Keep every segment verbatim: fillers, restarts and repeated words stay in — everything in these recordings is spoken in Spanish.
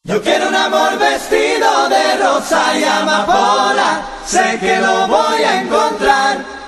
Yo quiero un amor vestido de rosa y amapola, sé que lo voy a encontrar.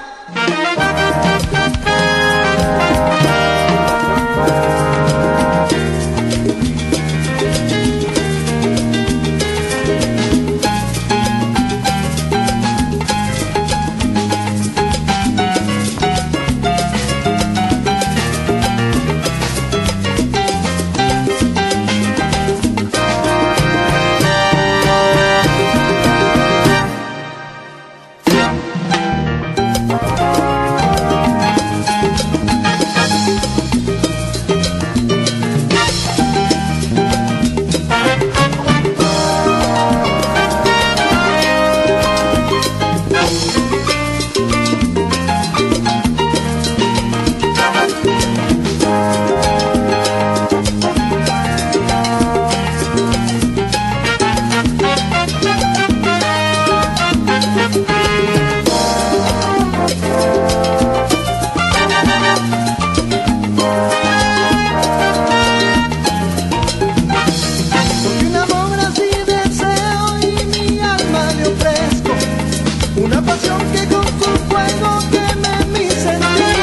Una pasión que con su fuego queme mi sentir.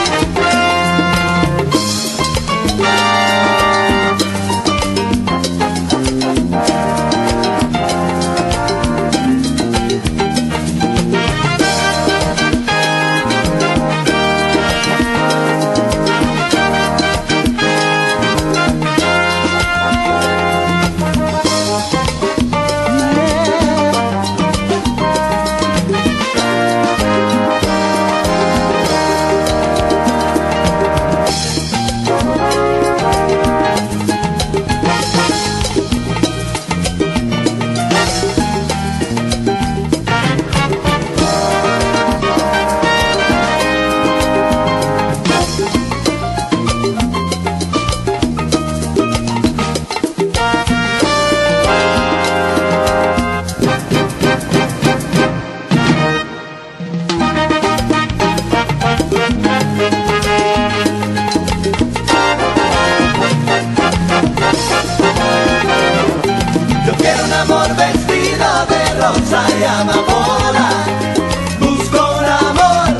Rosa y amapola, busco un amor.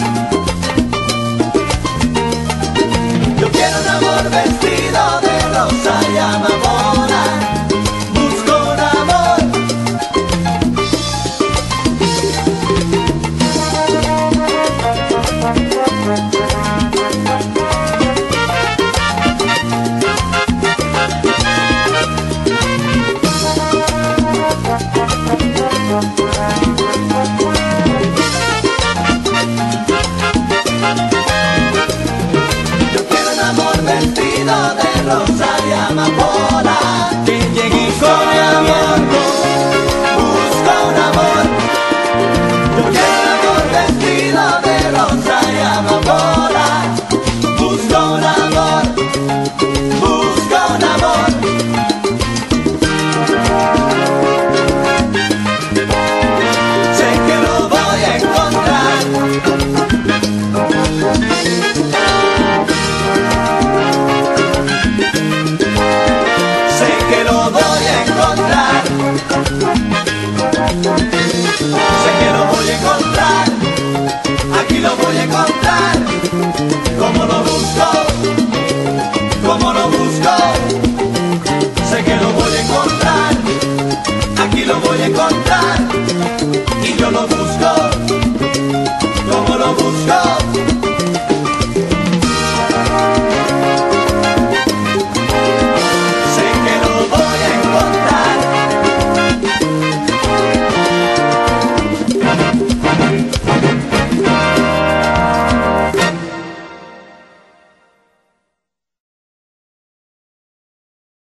Yo quiero un amor vestido de rosa y amapola, busco un amor. Yo quiero un amor vestido de rosa y amapola.